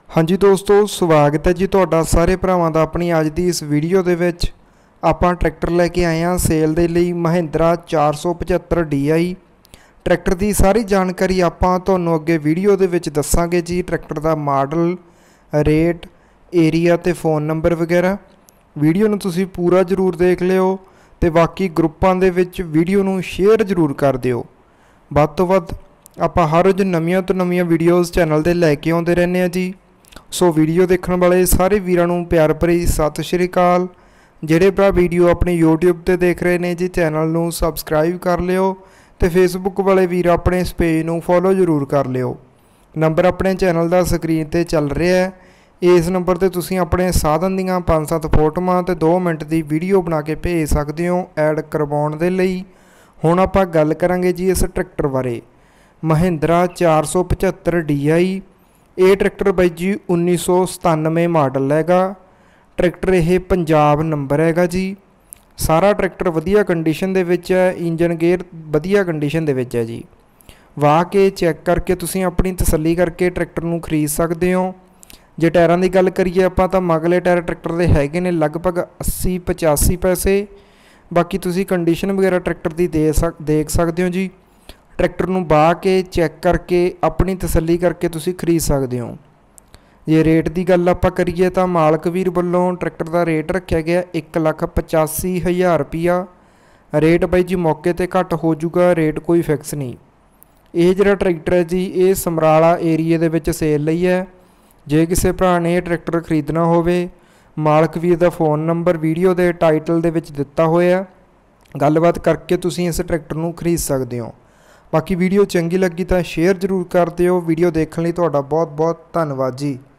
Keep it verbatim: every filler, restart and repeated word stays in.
हाँ जी दोस्तों, स्वागत है जी तुहाडा सारे भरावां दा अपनी अज दी इस वीडियो दे विच। आपां ट्रैक्टर लैके आए हां सेल दे लई महिंद्रा चार सौ पचहत्तर डी आई। ट्रैक्टर की सारी जानकारी आपां तुहानूं अगे वीडियो दे विच दस्सांगे जी। ट्रैक्टर दा मॉडल, रेट, एरिया ते फ़ोन नंबर वगैरह। वीडियो नूं तुसीं पूरा जरूर देख लिओ ते बाकी ग्रुपां दे विच वीडियो नूं शेयर जरूर कर दिओ। वध तों वध आपां हर रोज़ नवीआं तो नवीआं वीडियोज़ चैनल ते लैके आउंदे रहने आ जी। सो वीडियो देखने वाले सारे वीरां नूं प्यार भरी सत श्री अकाल। जिहड़े भरा वीडियो अपने यूट्यूब ते देख रहे हैं जी, चैनल नूं सबसक्राइब कर लिओ ते फेसबुक वाले वीर अपने इस पेज नूं फॉलो जरूर कर लिओ। नंबर अपने चैनल दा स्क्रीन ते चल रहा है। इस नंबर ते तुसीं अपने साधन दीआं पांच सत्त फोटोआं ते दो मिनट की वीडियो बना के भेज सकते हो ऐड करवाउण दे लई। हुण आपां गल करांगे जी इस ट्रैक्टर बारे। महिंद्रा चार सौ पचहत्तर डी आई। ये ट्रैक्टर बाई जी उन्नीस सौ सतानवे मॉडल हैगा। ट्रैक्टर ये पंजाब नंबर हैगा जी। सारा ट्रैक्टर वधिया कंडीशन दे विच है। इंजन गेयर वधिया कंडीशन दे विच है जी। वाह के चैक करके तुसीं अपनी तसल्ली करके ट्रैक्टर नूं खरीद सकते हो। जे टायरां दी गल करिए आपां तां मगले टायर ट्रैक्टर दे हैगे ने लगभग अस्सी पचासी पैसे। बाकी तुसीं कंडीशन वगैरह ट्रैक्टर की दे सक देख सकते हो जी। ट्रैक्टर नूं बाह के चैक करके अपनी तसल्ली करके तुसीं खरीद सकते हो। जे रेट की गल आपां करिए तां मालक वीर वल्लों ट्रैक्टर का रेट रखा गया एक लख पचासी हज़ार रुपया। रेट बाई जी मौके ते घट हो जूगा, रेट कोई फिक्स नहीं। ये जिहड़ा ट्रैक्टर है जी ये समराला एरिए दे विच सेल लई है। जे किसी भरा ने ये ट्रैक्टर खरीदना होवे, मालक वीर दा फ़ोन नंबर वीडियो के टाइटल दे विच दिता होया। गलबात करके तुसीं इस ट्रैक्टर नूं खरीद सकते हो। बाकी वीडियो चंगी लगी तो शेयर जरूर कर दिओ। वीडियो देखने लई तुहाडा बहुत बहुत धन्नवाद जी।